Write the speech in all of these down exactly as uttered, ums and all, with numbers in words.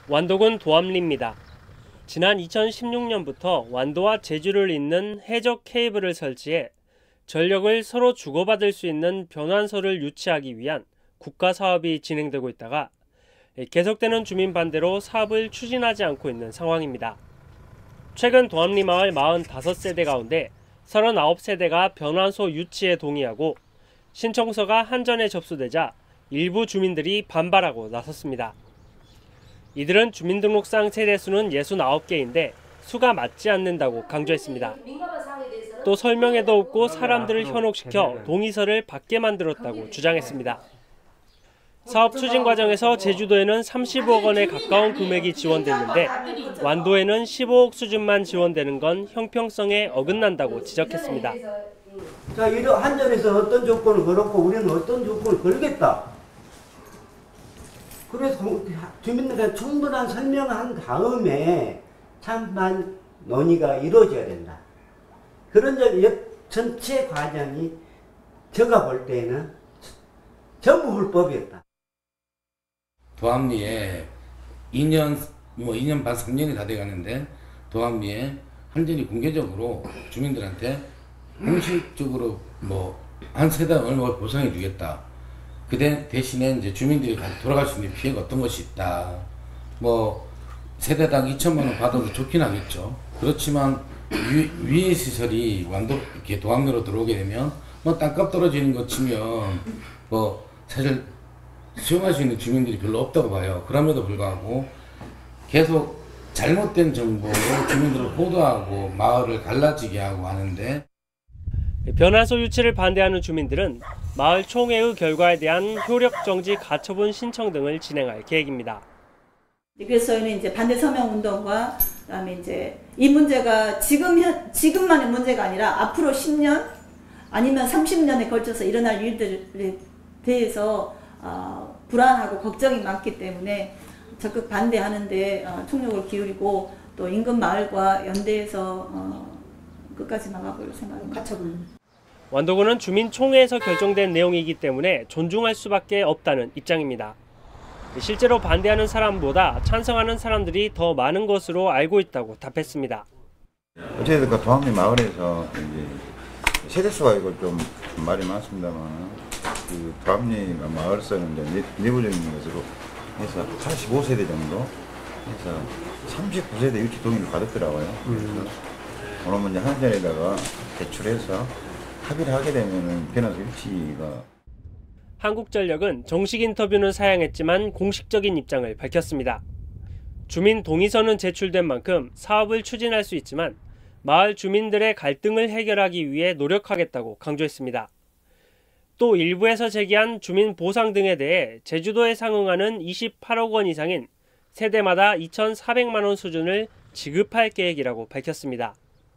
완도군 도암리입니다. 지난 이천십육 년부터 완도와 제주를 잇는 해적 케이블을 설치해 전력을 서로 주고받을 수 있는 변환소를 유치하기 위한 국가 사업이 진행되고 있다가 계속되는 주민 반대로 사업을 추진하지 않고 있는 상황입니다. 최근 도암리 마을 사십오 세대 가운데 삼십구 세대가 변환소 유치에 동의하고 신청서가 한전에 접수되자 일부 주민들이 반발하고 나섰습니다. 이들은 주민등록상 세대수는 육십구 개인데 수가 맞지 않는다고 강조했습니다. 또 설명회도 없고 사람들을 현혹시켜 동의서를 받게 만들었다고 주장했습니다. 사업 추진 과정에서 제주도에는 삼십오억 원에 가까운 금액이 지원됐는데 완도에는 십오억 수준만 지원되는 건 형평성에 어긋난다고 지적했습니다. 자, 이런 한전에서 어떤 조건을 걸었고 우리는 어떤 조건을 걸겠다. 그래서 주민들한테 충분한 설명한 다음에 찬반 논의가 이루어져야 된다. 그런 점 전체 과정이 제가 볼 때는 전부 불법이었다. 도암리에 이 년, 뭐 이 년 반, 삼 년이 다 돼가는데 도암리에 한전이 공개적으로 주민들한테 공식적으로 뭐 한 세당 얼마 보상해 주겠다. 그 대신에 이제 주민들이 돌아갈 수 있는 피해가 어떤 것이 있다. 뭐 세대당 이천만 원 받아도 좋긴 하겠죠. 그렇지만 위, 위의 시설이 완도 이렇게 도암리로 들어오게 되면 뭐 땅값 떨어지는 것 치면 뭐 사실 수용할 수 있는 주민들이 별로 없다고 봐요. 그럼에도 불구하고 계속 잘못된 정보로 주민들을 호도하고 마을을 갈라지게 하고 하는데, 변환소 유치를 반대하는 주민들은 마을 총회의 결과에 대한 효력 정지 가처분 신청 등을 진행할 계획입니다. 그래서 저희는 이제 반대 서명 운동과 그다음에 이제 이 문제가 지금 현, 지금만의 문제가 아니라 앞으로 십 년 아니면 삼십 년에 걸쳐서 일어날 일들에 대해서 어, 불안하고 걱정이 많기 때문에 적극 반대하는데 어, 총력을 기울이고 또 인근 마을과 연대해서 어, 끝까지 나가볼 생각입니다. 가처분. 완도군은 주민총회에서 결정된 내용이기 때문에 존중할 수밖에 없다는 입장입니다. 실제로 반대하는 사람보다 찬성하는 사람들이 더 많은 것으로 알고 있다고 답했습니다. 어쨌든 그 도암리 마을에서 이제 세대수가 이거 좀 말이 많습니다만 그 도암리 마을에서는 이제 내부적인 것으로 해서 팔십오 세대 정도 해서 삼십구 세대 유치 동의를 받았더라고요. 그래서 오늘 문제 한전에다가 제출해서 합의를 하게 되면은 변환소 유치가. 한국전력은 정식 인터뷰는 사양했지만 공식적인 입장을 밝혔습니다. 주민 동의서는 제출된 만큼 사업을 추진할 수 있지만 마을 주민들의 갈등을 해결하기 위해 노력하겠다고 강조했습니다. 또 일부에서 제기한 주민 보상 등에 대해 제주도에 상응하는 이십팔억 원 이상인 세대마다 이천사백만 원 수준을 지급할 계획이라고 밝혔습니다.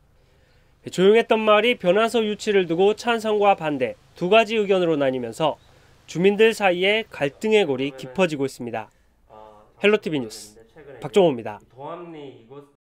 조용했던 마을이 변환소 유치를 두고 찬성과 반대 두 가지 의견으로 나뉘면서 주민들 사이에 갈등의 골이 깊어지고 있습니다. 헬로티비 뉴스 박종호입니다.